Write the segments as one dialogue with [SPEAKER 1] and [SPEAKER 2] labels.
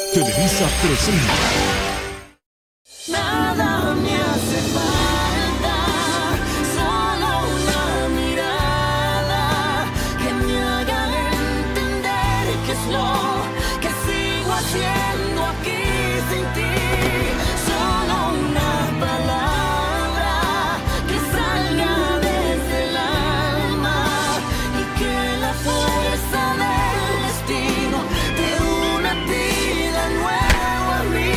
[SPEAKER 1] Televisa presenta.
[SPEAKER 2] Nada me hace falta, solo una mirada que me haga entender qué es lo que sigo haciendo aquí sin ti. Solo una palabra que salga desde el alma y que la fuerza del destino te una a ti de nuevo a mí.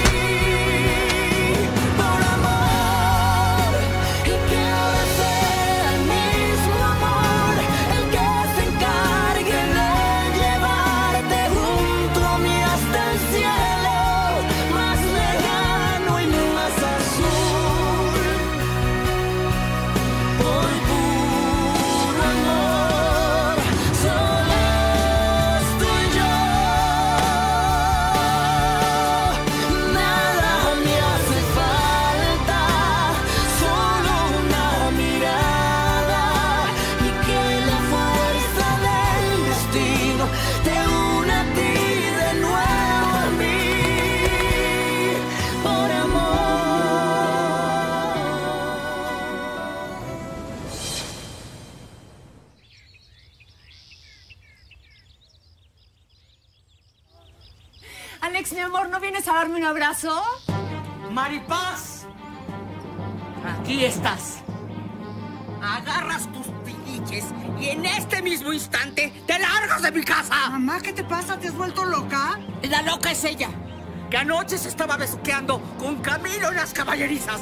[SPEAKER 3] Alex, mi amor, ¿no vienes a darme un abrazo?
[SPEAKER 4] Maripaz, aquí estás. Agarras tus piliches y en este mismo instante te largas de mi casa.
[SPEAKER 5] Mamá, ¿qué te pasa? ¿Te has vuelto loca?
[SPEAKER 4] La loca es ella, que anoche se estaba besuqueando con Camilo en las caballerizas.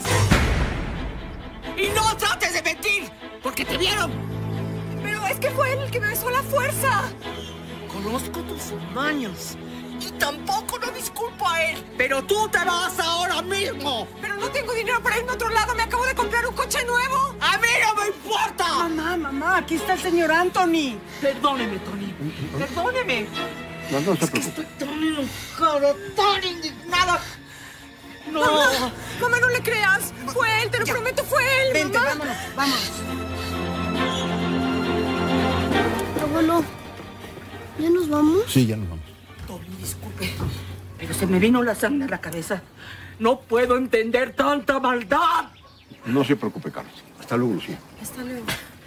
[SPEAKER 4] Y no trates de mentir, porque te vieron.
[SPEAKER 3] Pero es que fue él el que me besó a la fuerza.
[SPEAKER 4] Conozco tus maños. Y tampoco lo disculpo a él. Pero tú te vas ahora mismo.
[SPEAKER 3] Pero no tengo dinero para irme a otro lado. Me acabo de comprar un coche nuevo.
[SPEAKER 4] ¡A mí no me importa!
[SPEAKER 5] Mamá, aquí está el señor Anthony.
[SPEAKER 4] Perdóneme, Tony. Perdóneme.
[SPEAKER 6] No se preocupe.
[SPEAKER 4] Estoy tan enojada, tan indignada. No.
[SPEAKER 3] Mamá, no le creas. Fue él, te lo prometo, fue él.
[SPEAKER 5] Vente,
[SPEAKER 3] mamá.
[SPEAKER 5] vámonos.
[SPEAKER 7] Abuelo, ¿ya nos vamos?
[SPEAKER 6] Sí, ya nos vamos.
[SPEAKER 4] Tony, disculpe, pero se me vino la sangre a la cabeza. No puedo entender tanta maldad.
[SPEAKER 6] No se preocupe, Carlos. Hasta luego, Lucía.
[SPEAKER 3] Hasta luego.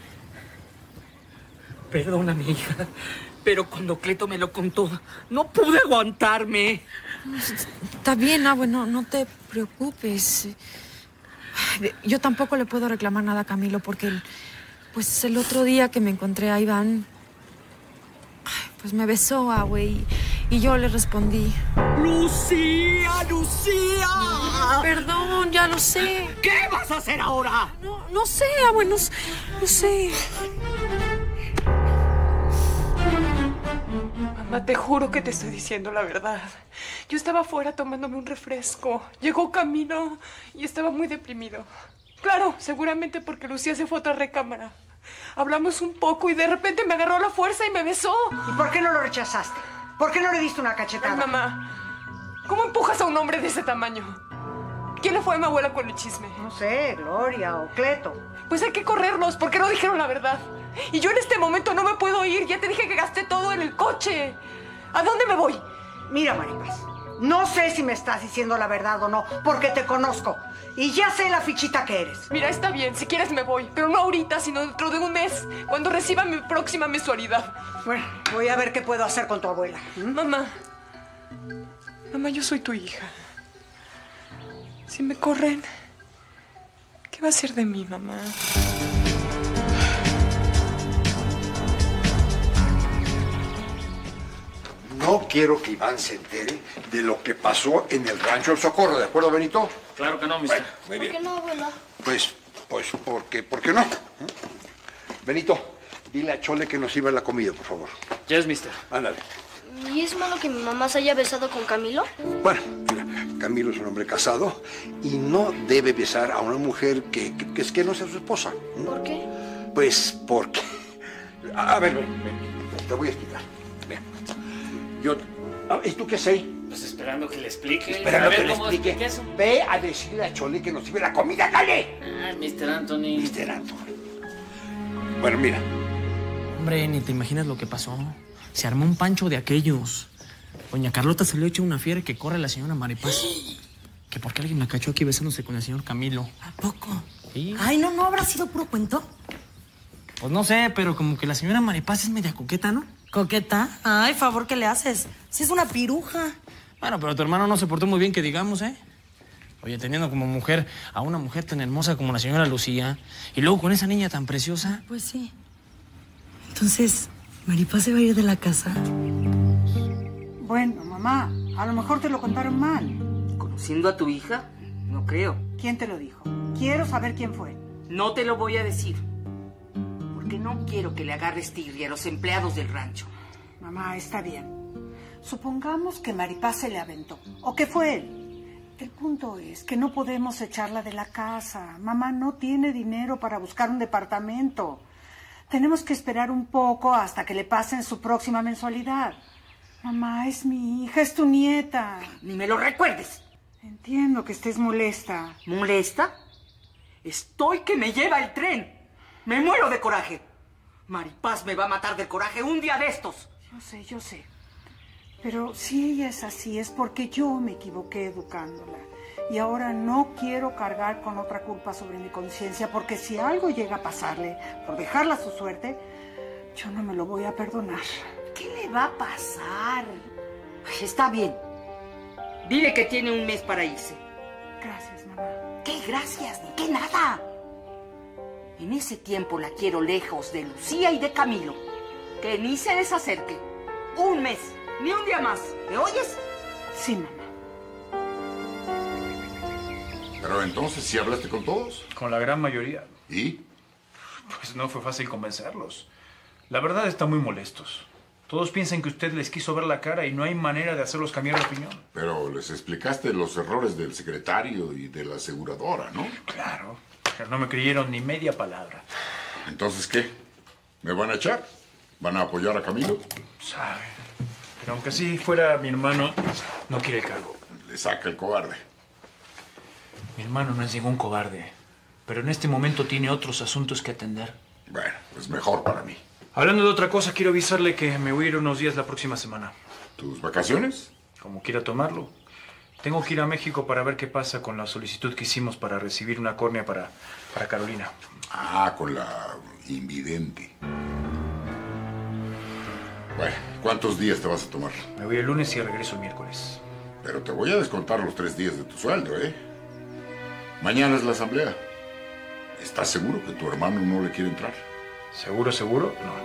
[SPEAKER 4] Perdóname, hija, pero cuando Cleto me lo contó, no pude aguantarme.
[SPEAKER 8] Está bien, Abue, no te preocupes. Yo tampoco le puedo reclamar nada a Camilo porque pues el otro día que me encontré a Iván, pues me besó, Abue, y yo le respondí.
[SPEAKER 4] ¡Lucía, Lucía!
[SPEAKER 8] Perdón, ya lo sé.
[SPEAKER 4] ¿Qué vas a hacer ahora?
[SPEAKER 8] No sé, Abue, no sé.
[SPEAKER 9] Mamá, te juro que te estoy diciendo la verdad. Yo estaba afuera tomándome un refresco. Llegó Camilo y estaba muy deprimido. Claro, seguramente porque Lucía se fue a otra recámara. Hablamos un poco y de repente me agarró la fuerza y me besó.
[SPEAKER 5] ¿Y por qué no lo rechazaste? ¿Por qué no le diste una cachetada?
[SPEAKER 9] Ay, mamá, ¿cómo empujas a un hombre de ese tamaño? ¿Quién le fue a mi abuela con el chisme?
[SPEAKER 5] No sé, Gloria o Cleto.
[SPEAKER 9] Pues hay que correrlos, porque no dijeron la verdad. Y yo en este momento no me puedo ir. Ya te dije que gasté todo en el coche. ¿A dónde me voy?
[SPEAKER 5] Mira, Maripaz, no sé si me estás diciendo la verdad o no, porque te conozco. Y ya sé la fichita que eres.
[SPEAKER 9] Mira, está bien, si quieres me voy. Pero no ahorita, sino dentro de un mes, cuando reciba mi próxima mensualidad.
[SPEAKER 5] Bueno, voy a ver qué puedo hacer con tu abuela.
[SPEAKER 9] Mamá, yo soy tu hija. Si me corren, ¿qué va a ser de mí, mamá?
[SPEAKER 6] No quiero que Iván se entere de lo que pasó en el rancho del Socorro, ¿de acuerdo, Benito?
[SPEAKER 10] Claro que no, mister.
[SPEAKER 6] Bueno, muy bien.
[SPEAKER 7] ¿Por qué no, abuela?
[SPEAKER 6] Pues, ¿por qué no? Benito, dile a Chole que nos sirva la comida, por favor.
[SPEAKER 10] Yes, mister.
[SPEAKER 6] Ándale.
[SPEAKER 7] ¿Y es malo que mi mamá se haya besado con Camilo?
[SPEAKER 6] Bueno, mira, Camilo es un hombre casado y no debe besar a una mujer que no sea su esposa.
[SPEAKER 7] ¿Por qué?
[SPEAKER 6] Pues porque... A ver, ven, te voy a explicar. Ven. ¿Y tú qué sé?
[SPEAKER 10] Pues esperando que le explique.
[SPEAKER 6] Esperando
[SPEAKER 10] A ver
[SPEAKER 6] que le
[SPEAKER 10] cómo
[SPEAKER 6] explique.
[SPEAKER 10] eso.
[SPEAKER 6] Ve a decirle a Chole que nos sirve la comida, dale.
[SPEAKER 10] Ah, Mr. Anthony.
[SPEAKER 6] Mr. Anthony. Bueno, mira.
[SPEAKER 11] Hombre, ni te imaginas lo que pasó. Se armó un pancho de aquellos.
[SPEAKER 10] Doña Carlota se le echa una fiera que corre a la señora Maripaz. Que porque alguien la cachó aquí besándose con el señor Camilo.
[SPEAKER 1] ¿A poco?
[SPEAKER 10] Sí.
[SPEAKER 1] Ay, ¿no habrá sido puro cuento?
[SPEAKER 10] Pues no sé, pero como que la señora Maripaz es media coqueta, ¿no?
[SPEAKER 1] ¿Coqueta? Ay, favor, ¿qué le haces? Si es una piruja.
[SPEAKER 10] Bueno, pero tu hermano no se portó muy bien, que digamos, ¿eh? Oye, teniendo como mujer a una mujer tan hermosa como la señora Lucía, y luego con esa niña tan preciosa.
[SPEAKER 1] Pues sí. Entonces, ¿Maripaz se va a ir de la casa?
[SPEAKER 5] Bueno, mamá, a lo mejor te lo contaron mal.
[SPEAKER 4] Conociendo a tu hija, no creo.
[SPEAKER 5] ¿Quién te lo dijo? Quiero saber quién fue.
[SPEAKER 4] No te lo voy a decir. Porque no quiero que le agarres tigre a los empleados del rancho.
[SPEAKER 5] Mamá, está bien. Supongamos que Maripaz se le aventó. ¿O que fue él? El punto es que no podemos echarla de la casa. Mamá no tiene dinero para buscar un departamento. Tenemos que esperar un poco hasta que le pasen su próxima mensualidad. Mamá, es mi hija, es tu nieta.
[SPEAKER 4] Ni me lo recuerdes.
[SPEAKER 5] Entiendo que estés molesta.
[SPEAKER 4] ¿Molesta? Estoy que me lleva el tren. Me muero de coraje. Maripaz me va a matar del coraje un día de estos.
[SPEAKER 5] Yo sé. Pero si ella es así, es porque yo me equivoqué educándola. Y ahora no quiero cargar con otra culpa sobre mi conciencia, porque si algo llega a pasarle por dejarla a su suerte, yo no me lo voy a perdonar.
[SPEAKER 4] ¿Qué le va a pasar? Está bien. Dile que tiene un mes para irse.
[SPEAKER 5] Gracias, mamá.
[SPEAKER 4] ¿Qué gracias? Ni qué nada. En ese tiempo la quiero lejos de Lucía y de Camilo. Que ni se les acerque. Un mes. Ni un día más. ¿Me oyes?
[SPEAKER 5] Sí, mamá.
[SPEAKER 6] Pero entonces, ¿sí hablaste con todos?
[SPEAKER 11] Con la gran mayoría.
[SPEAKER 6] ¿Y?
[SPEAKER 11] Pues no fue fácil convencerlos. La verdad están muy molestos. Todos piensan que usted les quiso ver la cara y no hay manera de hacerlos cambiar de opinión.
[SPEAKER 6] Pero les explicaste los errores del secretario y de la aseguradora, ¿no?
[SPEAKER 11] Claro, pero no me creyeron ni media palabra.
[SPEAKER 6] ¿Entonces qué? ¿Me van a echar? ¿Van a apoyar a Camilo?
[SPEAKER 11] Sabe. Pero aunque así fuera mi hermano, no quiere el cargo.
[SPEAKER 6] Le saca el cobarde.
[SPEAKER 11] Mi hermano no es ningún cobarde, pero en este momento tiene otros asuntos que atender.
[SPEAKER 6] Bueno, pues mejor para mí.
[SPEAKER 11] Hablando de otra cosa, quiero avisarle que me voy a ir unos días la próxima semana.
[SPEAKER 6] ¿Tus vacaciones?
[SPEAKER 11] Como quiera tomarlo. Tengo que ir a México para ver qué pasa con la solicitud que hicimos para recibir una córnea para Carolina.
[SPEAKER 6] Ah, con la invidente. Bueno, ¿cuántos días te vas a tomar?
[SPEAKER 11] Me voy el lunes y regreso el miércoles.
[SPEAKER 6] Pero te voy a descontar los 3 días de tu sueldo, ¿eh? Mañana es la asamblea. ¿Estás seguro que tu hermano no le quiere entrar?
[SPEAKER 11] ¿Seguro, seguro? No.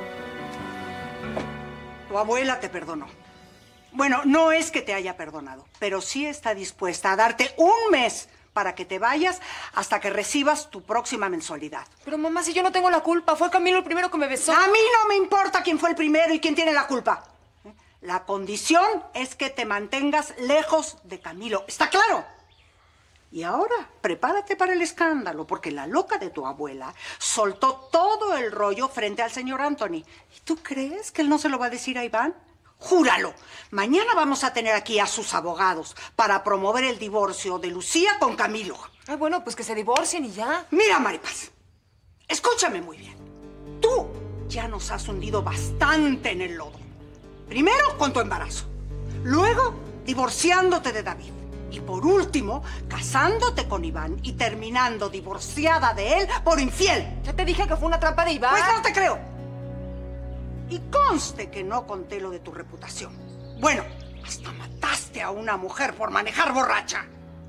[SPEAKER 5] Tu abuela te perdonó. Bueno, no es que te haya perdonado, pero sí está dispuesta a darte un mes para que te vayas hasta que recibas tu próxima mensualidad.
[SPEAKER 9] Pero mamá, si yo no tengo la culpa, fue Camilo el primero que me besó.
[SPEAKER 5] A mí no me importa quién fue el primero y quién tiene la culpa. La condición es que te mantengas lejos de Camilo. ¿Está claro? Y ahora, prepárate para el escándalo, porque la loca de tu abuela soltó todo el rollo frente al señor Anthony. ¿Y tú crees que él no se lo va a decir a Iván? ¡Júralo! Mañana vamos a tener aquí a sus abogados para promover el divorcio de Lucía con Camilo.
[SPEAKER 9] Ah, bueno, pues que se divorcien y ya.
[SPEAKER 5] Mira, Maripaz, escúchame muy bien. Tú ya nos has hundido bastante en el lodo. Primero con tu embarazo, luego divorciándote de David. Y por último, casándote con Iván y terminando divorciada de él por infiel.
[SPEAKER 9] Ya te dije que fue una trampa de Iván.
[SPEAKER 5] Pues no te creo. Y conste que no conté lo de tu reputación. Bueno, hasta mataste a una mujer por manejar borracha.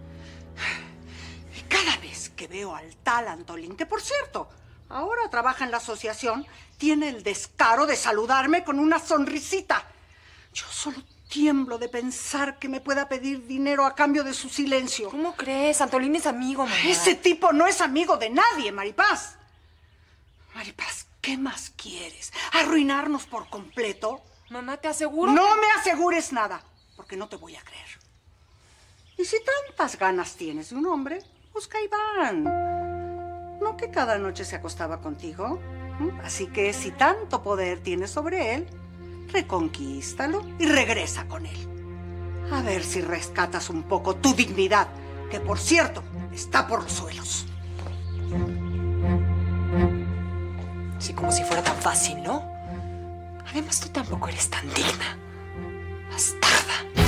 [SPEAKER 5] Y cada vez que veo al tal Antolín, que por cierto, ahora trabaja en la asociación, tiene el descaro de saludarme con una sonrisita. Yo solo tiemblo de pensar que me pueda pedir dinero a cambio de su silencio.
[SPEAKER 9] ¿Cómo crees? Antolín es amigo, mamá.
[SPEAKER 5] Ese tipo no es amigo de nadie, Maripaz. Maripaz, ¿qué más quieres? ¿Arruinarnos por completo?
[SPEAKER 9] Mamá, te aseguro
[SPEAKER 5] No
[SPEAKER 9] que...
[SPEAKER 5] me asegures nada, porque no te voy a creer. Y si tantas ganas tienes de un hombre, busca a Iván. ¿No que cada noche se acostaba contigo? Así que si tanto poder tienes sobre él, reconquístalo y regresa con él. A ver si rescatas un poco tu dignidad, que por cierto, está por los suelos.
[SPEAKER 9] Sí, como si fuera tan fácil, ¿no? Además, tú tampoco eres tan digna. Bastarda.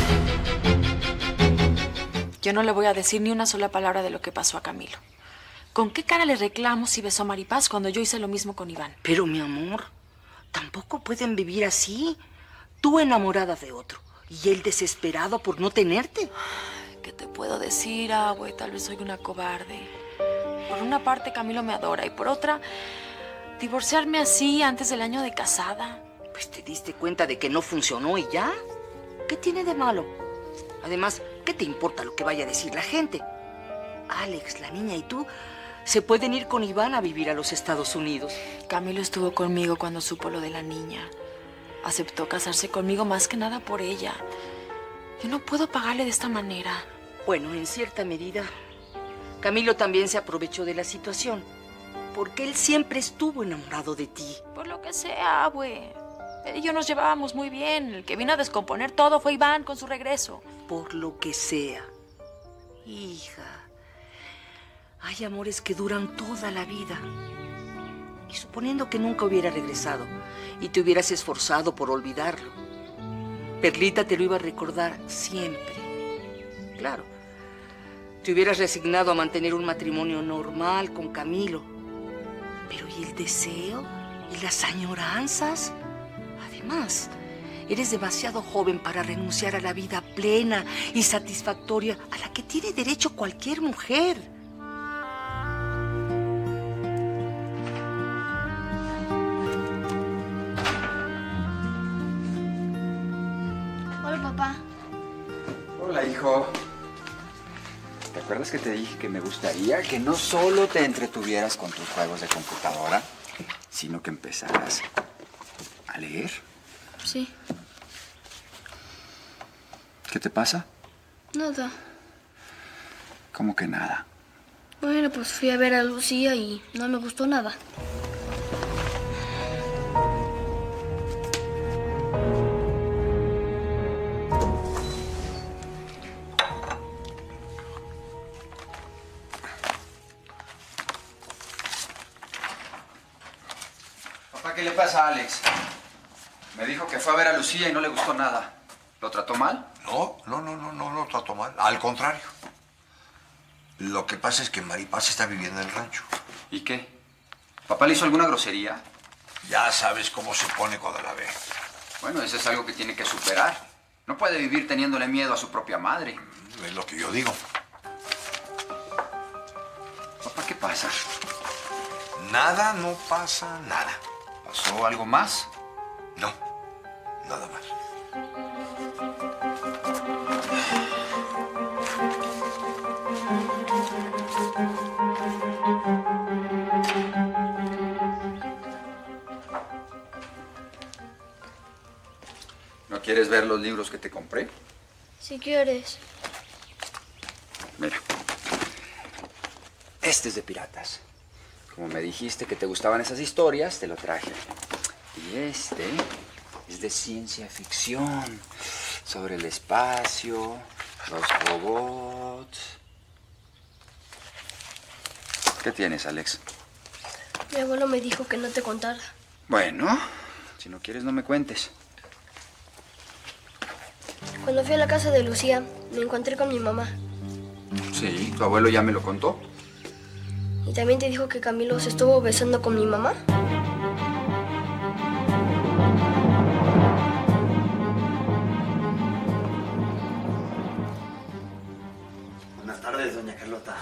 [SPEAKER 8] Yo no le voy a decir ni una sola palabra de lo que pasó a Camilo. ¿Con qué cara le reclamo si besó a Maripaz cuando yo hice lo mismo con Iván?
[SPEAKER 12] Pero, mi amor, tampoco pueden vivir así. Tú enamorada de otro y él desesperado por no tenerte.
[SPEAKER 8] ¿Qué te puedo decir, Abue? Tal vez soy una cobarde. Por una parte, Camilo me adora y por otra, divorciarme así antes del año de casada.
[SPEAKER 12] Pues te diste cuenta de que no funcionó y ya. ¿Qué tiene de malo? Además, ¿qué te importa lo que vaya a decir la gente? Alex, la niña y tú se pueden ir con Iván a vivir a los Estados Unidos.
[SPEAKER 8] Camilo estuvo conmigo cuando supo lo de la niña. Aceptó casarse conmigo más que nada por ella. Yo no puedo pagarle de esta manera.
[SPEAKER 12] Bueno, en cierta medida, Camilo también se aprovechó de la situación. Porque él siempre estuvo enamorado de ti.
[SPEAKER 8] Por lo que sea, Abue. Él y yo nos llevábamos muy bien. El que vino a descomponer todo fue Iván con su regreso.
[SPEAKER 12] Por lo que sea. Hija, hay amores que duran toda la vida. Y suponiendo que nunca hubiera regresado y te hubieras esforzado por olvidarlo, Perlita te lo iba a recordar siempre. Claro, te hubieras resignado a mantener un matrimonio normal con Camilo. Pero ¿y el deseo? ¿Y las añoranzas? Además, eres demasiado joven para renunciar a la vida plena y satisfactoria a la que tiene derecho cualquier mujer.
[SPEAKER 7] Hola, papá.
[SPEAKER 13] Hola, hijo. ¿Te acuerdas que te dije que me gustaría que no solo te entretuvieras con tus juegos de computadora, sino que empezaras a leer?
[SPEAKER 7] Sí.
[SPEAKER 13] ¿Qué te pasa?
[SPEAKER 7] Nada.
[SPEAKER 13] ¿Cómo que nada?
[SPEAKER 7] Bueno, pues fui a ver a Lucía y no me gustó nada.
[SPEAKER 13] Papá, ¿qué le pasa a Alex? Me dijo que fue a ver a Lucía y no le gustó nada. ¿Lo trató mal?
[SPEAKER 14] No lo trató mal. Al contrario. Lo que pasa es que Maripaz está viviendo en el rancho.
[SPEAKER 13] ¿Y qué? ¿Papá le hizo alguna grosería?
[SPEAKER 14] Ya sabes cómo se pone cuando la ve.
[SPEAKER 13] Bueno, eso es algo que tiene que superar. No puede vivir teniéndole miedo a su propia madre.
[SPEAKER 14] Es lo que yo digo.
[SPEAKER 13] Papá, ¿qué pasa?
[SPEAKER 14] Nada, no pasa nada.
[SPEAKER 13] ¿Pasó algo más?
[SPEAKER 14] No, nada más.
[SPEAKER 13] ¿No quieres ver los libros que te compré?
[SPEAKER 7] Si quieres.
[SPEAKER 13] Mira. Este es de piratas. Como me dijiste que te gustaban esas historias, te lo traje. Y este es de ciencia ficción. Sobre el espacio, los robots. ¿Qué tienes, Alex?
[SPEAKER 7] Mi abuelo me dijo que no te contara.
[SPEAKER 13] Bueno, si no quieres, no me cuentes.
[SPEAKER 7] Cuando fui a la casa de Lucía, me encontré con mi mamá.
[SPEAKER 13] Sí, tu abuelo ya me lo contó.
[SPEAKER 7] ¿Y también te dijo que Camilo se estuvo besando con mi mamá?
[SPEAKER 15] Buenas tardes, doña Carlota.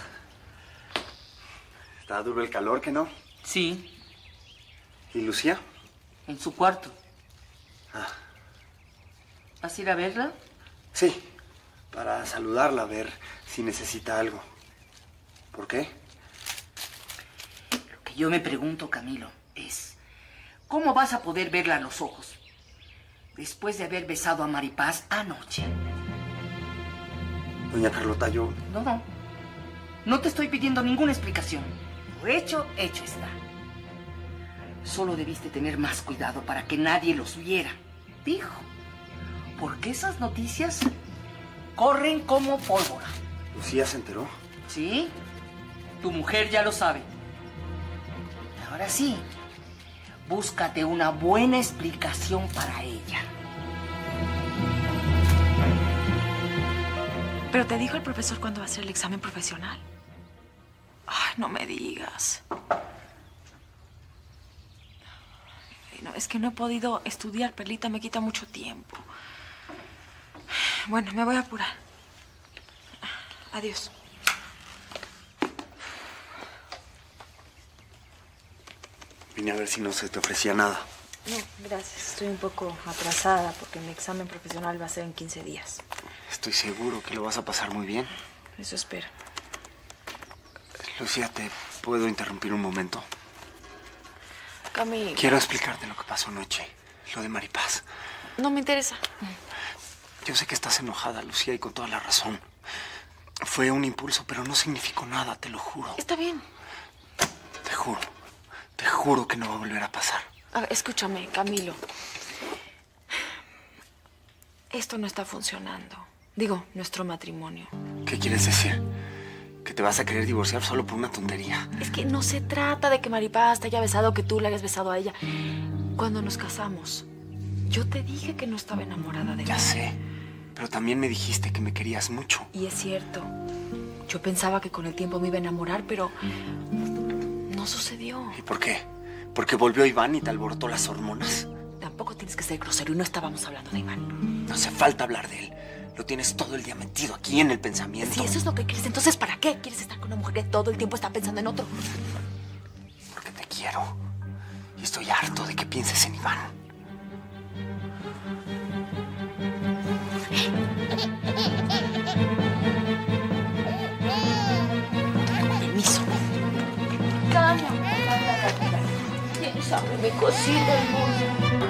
[SPEAKER 15] ¿Está duro el calor, que no?
[SPEAKER 12] Sí,
[SPEAKER 15] ¿Y Lucía?
[SPEAKER 12] en su cuarto.
[SPEAKER 15] Ah,
[SPEAKER 12] ¿Vas a ir a verla?
[SPEAKER 15] sí, para saludarla, a ver si necesita algo. ¿Por qué?
[SPEAKER 12] Lo que yo me pregunto, Camilo, es ¿cómo vas a poder verla a los ojos después de haber besado a Maripaz anoche?
[SPEAKER 15] Doña Carlota, yo...
[SPEAKER 12] No te estoy pidiendo ninguna explicación. Lo hecho está. Solo debiste tener más cuidado para que nadie los viera. Dijo, porque esas noticias corren como pólvora.
[SPEAKER 15] ¿Lucía se enteró?
[SPEAKER 12] Sí, tu mujer ya lo sabe. Ahora sí, búscate una buena explicación para ella.
[SPEAKER 8] ¿Pero te dijo el profesor cuándo va a ser el examen profesional? Ay, no me digas. Ay, no, es que no he podido estudiar, Perlita, me quita mucho tiempo. Bueno, me voy a apurar. Adiós.
[SPEAKER 15] Vine a ver si no se te ofrecía nada.
[SPEAKER 8] No, gracias. Estoy un poco atrasada porque mi examen profesional va a ser en 15 días.
[SPEAKER 15] Estoy seguro que lo vas a pasar muy bien.
[SPEAKER 8] Eso espero.
[SPEAKER 15] Lucía, ¿te puedo interrumpir un momento?
[SPEAKER 8] Camilo.
[SPEAKER 15] Quiero explicarte lo que pasó anoche. Lo de Maripaz.
[SPEAKER 8] No me interesa.
[SPEAKER 15] Yo sé que estás enojada, Lucía, y con toda la razón. Fue un impulso, pero no significó nada, te lo juro.
[SPEAKER 8] Está bien.
[SPEAKER 15] Te juro que no va a volver a pasar.
[SPEAKER 8] A ver, escúchame, Camilo. Esto no está funcionando. Digo, nuestro matrimonio.
[SPEAKER 15] ¿Qué quieres decir? ¿Que te vas a querer divorciar solo por una tontería?
[SPEAKER 8] Es que no se trata de que Maripaz te haya besado o que tú le hayas besado a ella. Cuando nos casamos, yo te dije que no estaba enamorada de ella.
[SPEAKER 15] Ya sé, pero también me dijiste que me querías mucho.
[SPEAKER 8] Y es cierto. Yo pensaba que con el tiempo me iba a enamorar, pero no sucedió.
[SPEAKER 15] ¿Y por qué? ¿Porque volvió Iván y te alborotó las hormonas?
[SPEAKER 8] Tampoco tienes que ser grosero y no estábamos hablando de Iván.
[SPEAKER 15] No hace falta hablar de él. Lo tienes todo el día metido aquí en el pensamiento.
[SPEAKER 8] Si eso es lo que quieres, entonces ¿para qué quieres estar con una mujer que todo el tiempo está pensando en otro?
[SPEAKER 15] Porque te quiero. Y estoy harto de que pienses en Iván.
[SPEAKER 8] Permiso. Calla. ¿Tienes hambre, mi cosita hermosa?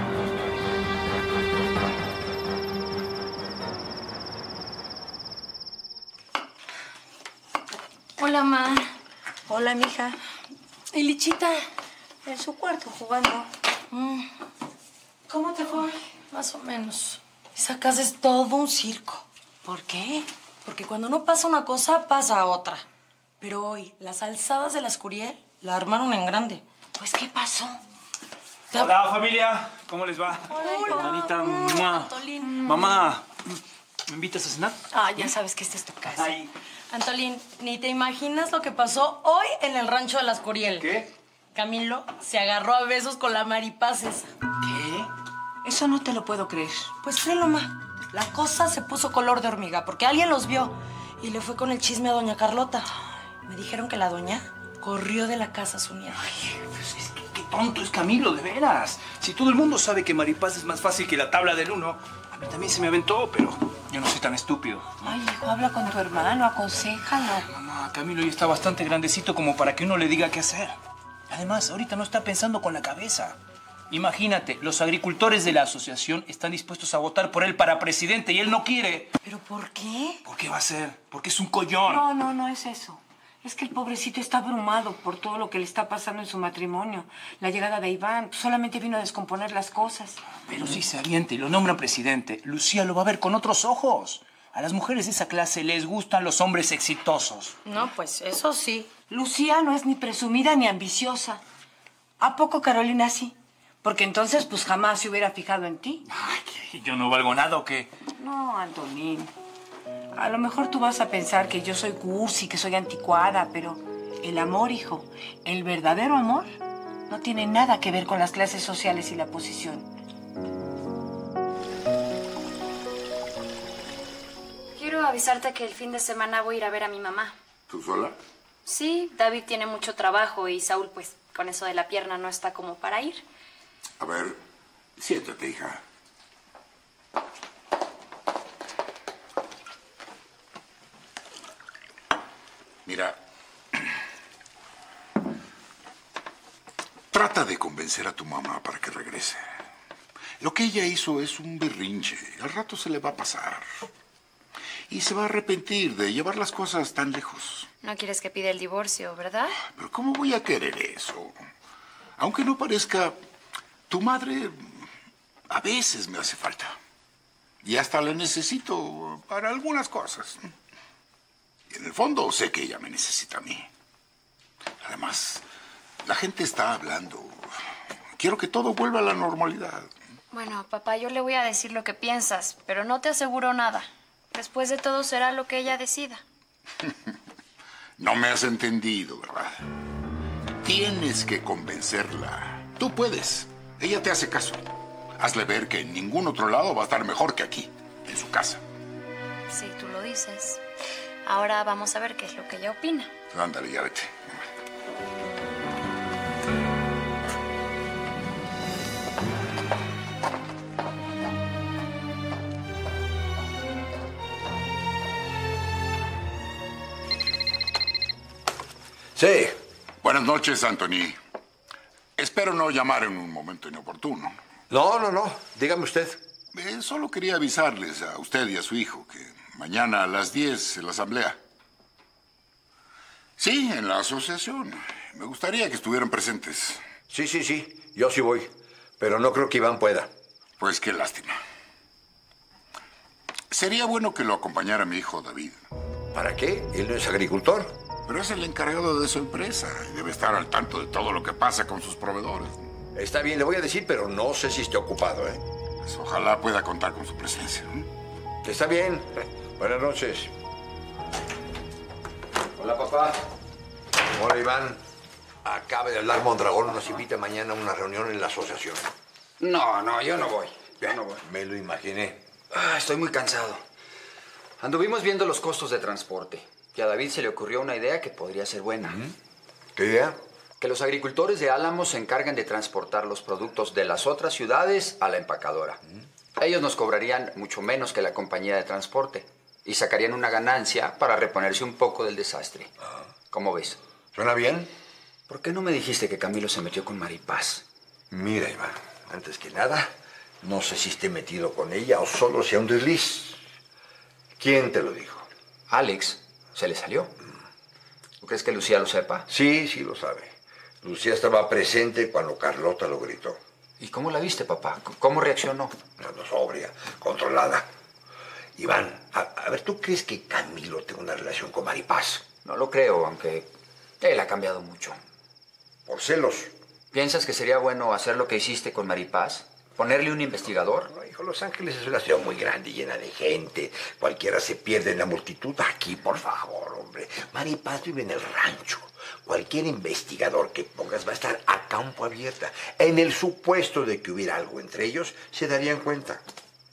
[SPEAKER 16] Hola, ma.
[SPEAKER 12] Hola, mija.
[SPEAKER 16] ¿Y Lichita? En su cuarto jugando.
[SPEAKER 12] ¿Cómo te fue?
[SPEAKER 16] Más o menos. Esa casa es todo un circo.
[SPEAKER 12] ¿Por qué?
[SPEAKER 16] Porque cuando no pasa una cosa, pasa otra. Pero hoy, las alzadas de la Escuriel la armaron en grande.
[SPEAKER 12] Pues, ¿qué pasó?
[SPEAKER 11] Hola, familia. ¿Cómo les va?
[SPEAKER 16] Hola.
[SPEAKER 11] Hermanita.
[SPEAKER 16] Antolín.
[SPEAKER 11] Mamá, ¿me invitas a cenar?
[SPEAKER 16] Ah, ya sabes que esta es tu casa.
[SPEAKER 11] Ay.
[SPEAKER 16] Antolín, ni te imaginas lo que pasó hoy en el rancho de la Escuriel.
[SPEAKER 11] ¿Qué?
[SPEAKER 16] Camilo se agarró a besos con la Maripaz esa.
[SPEAKER 12] ¿Qué? Eso no te lo puedo creer.
[SPEAKER 16] Pues créelo, ma. La cosa se puso color de hormiga porque alguien los vio y le fue con el chisme a doña Carlota. Me dijeron que la doña corrió de la casa a su nieta.
[SPEAKER 11] Ay, pues es que qué tonto es Camilo, de veras. Si todo el mundo sabe que Maripaz es más fácil que la tabla del 1, a mí también se me aventó, pero yo no soy tan estúpido.
[SPEAKER 12] Ay, hijo, habla con tu hermano, aconséjalo.
[SPEAKER 11] Mamá, Camilo ya está bastante grandecito como para que uno le diga qué hacer. Además, ahorita no está pensando con la cabeza. Imagínate, los agricultores de la asociación están dispuestos a votar por él para presidente y él no quiere.
[SPEAKER 12] ¿Pero por qué?
[SPEAKER 11] ¿Por qué va a ser? Porque es un collón.
[SPEAKER 12] No es eso. Es que el pobrecito está abrumado por todo lo que le está pasando en su matrimonio. La llegada de Iván solamente vino a descomponer las cosas.
[SPEAKER 11] Pero si se avienta y lo nombra presidente, Lucía lo va a ver con otros ojos. A las mujeres de esa clase les gustan los hombres exitosos.
[SPEAKER 16] No, pues eso sí.
[SPEAKER 12] Lucía no es ni presumida ni ambiciosa. ¿A poco Carolina sí? Porque entonces pues jamás se hubiera fijado en ti.
[SPEAKER 11] Ay, ¿yo no valgo nada o qué?
[SPEAKER 12] No, Antonín. A lo mejor tú vas a pensar que yo soy cursi, que soy anticuada, pero el amor, hijo, el verdadero amor, no tiene nada que ver con las clases sociales y la posición.
[SPEAKER 17] Quiero avisarte que el fin de semana voy a ir a ver a mi mamá.
[SPEAKER 6] ¿Tú sola?
[SPEAKER 17] Sí, David tiene mucho trabajo y Saúl, pues, con eso de la pierna no está como para ir.
[SPEAKER 6] A ver, siéntate, hija. Mira, trata de convencer a tu mamá para que regrese. Lo que ella hizo es un berrinche. Al rato se le va a pasar. Y se va a arrepentir de llevar las cosas tan lejos.
[SPEAKER 17] No quieres que pida el divorcio, ¿verdad?
[SPEAKER 6] Pero ¿cómo voy a querer eso? Aunque no parezca, tu madre a veces me hace falta. Y hasta la necesito para algunas cosas. Y en el fondo sé que ella me necesita a mí. Además, la gente está hablando. Quiero que todo vuelva a la normalidad.
[SPEAKER 17] Bueno, papá, yo le voy a decir lo que piensas, pero no te aseguro nada. Después de todo será lo que ella decida.
[SPEAKER 6] No me has entendido, ¿verdad? Tienes que convencerla. Tú puedes. Ella te hace caso. Hazle ver que en ningún otro lado va a estar mejor que aquí, en su casa.
[SPEAKER 17] Sí, tú lo dices. Ahora vamos a ver qué es lo que ella opina.
[SPEAKER 6] Ándale, ya vete.
[SPEAKER 14] Sí.
[SPEAKER 6] Buenas noches, Anthony. Espero no llamar en un momento inoportuno.
[SPEAKER 14] No. Dígame usted.
[SPEAKER 6] Solo quería avisarles a usted y a su hijo que mañana a las 10 en la asamblea. Sí, en la asociación. Me gustaría que estuvieran presentes.
[SPEAKER 14] Sí. Yo sí voy. Pero no creo que Iván pueda.
[SPEAKER 6] Pues qué lástima. Sería bueno que lo acompañara mi hijo David.
[SPEAKER 14] ¿Para qué? Él no es agricultor.
[SPEAKER 6] Pero es el encargado de su empresa y debe estar al tanto de todo lo que pasa con sus proveedores.
[SPEAKER 14] Está bien, le voy a decir, pero no sé si esté ocupado, ¿eh?
[SPEAKER 6] Pues ojalá pueda contar con su presencia.
[SPEAKER 14] Está bien. Buenas noches. Hola, papá. Hola, Iván. Acaba de hablar Mondragón. Nos invita mañana a una reunión en la asociación.
[SPEAKER 13] No, yo no voy.
[SPEAKER 14] Me lo imaginé.
[SPEAKER 13] Estoy muy cansado. Anduvimos viendo los costos de transporte. Y a David se le ocurrió una idea que podría ser buena.
[SPEAKER 14] ¿Qué idea?
[SPEAKER 13] Que los agricultores de Álamos se encarguen de transportar los productos de las otras ciudades a la empacadora. Ellos nos cobrarían mucho menos que la compañía de transporte y sacarían una ganancia para reponerse un poco del desastre. ¿Cómo ves?
[SPEAKER 14] ¿Suena bien?
[SPEAKER 13] ¿Por qué no me dijiste que Camilo se metió con Maripaz?
[SPEAKER 14] Mira, Iván, antes que nada, no sé si esté metido con ella o solo sea un desliz. ¿Quién te lo dijo?
[SPEAKER 13] Alex. ¿Se le salió? ¿Tú crees que Lucía lo sepa?
[SPEAKER 14] Sí lo sabe. Lucía estaba presente cuando Carlota lo gritó.
[SPEAKER 13] ¿Y cómo la viste, papá? ¿Cómo reaccionó?
[SPEAKER 14] No, sobria, controlada. Iván, a ver, ¿tú crees que Camilo tenga una relación con Maripaz?
[SPEAKER 13] No lo creo, aunque él ha cambiado mucho.
[SPEAKER 14] ¿Por celos?
[SPEAKER 13] ¿Piensas que sería bueno hacer lo que hiciste con Maripaz? ¿Ponerle un investigador?
[SPEAKER 14] No, hijo, Los Ángeles es una ciudad muy grande, llena de gente. Cualquiera se pierde en la multitud. Aquí, por favor, hombre. Maripaz vive en el rancho. Cualquier investigador que pongas va a estar a campo abierto. En el supuesto de que hubiera algo entre ellos, se darían cuenta.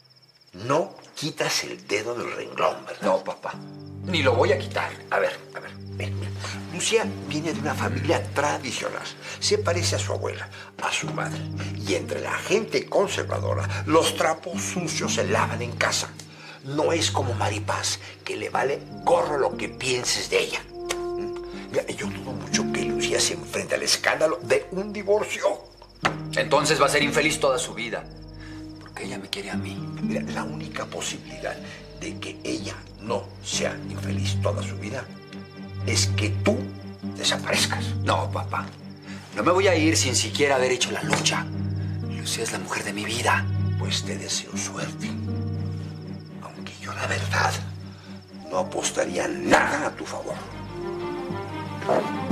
[SPEAKER 14] No quitas el dedo del renglón, ¿verdad?
[SPEAKER 13] No, papá. Ni lo voy a quitar.
[SPEAKER 14] A ver. Ven. Lucía viene de una familia tradicional. Se parece a su abuela, a su madre. Y entre la gente conservadora, los trapos sucios se lavan en casa. No es como Maripaz, que le vale gorro lo que pienses de ella. Mira, yo dudo mucho que Lucía se enfrente al escándalo de un divorcio.
[SPEAKER 13] Entonces va a ser infeliz toda su vida. Porque ella me quiere a mí.
[SPEAKER 14] Mira, la única posibilidad de que ella no sea infeliz toda su vida es que tú desaparezcas.
[SPEAKER 13] No, papá. No me voy a ir sin siquiera haber hecho la lucha. Lucía es la mujer de mi vida.
[SPEAKER 14] Pues te deseo suerte. Aunque yo, la verdad, no apostaría nada a tu favor.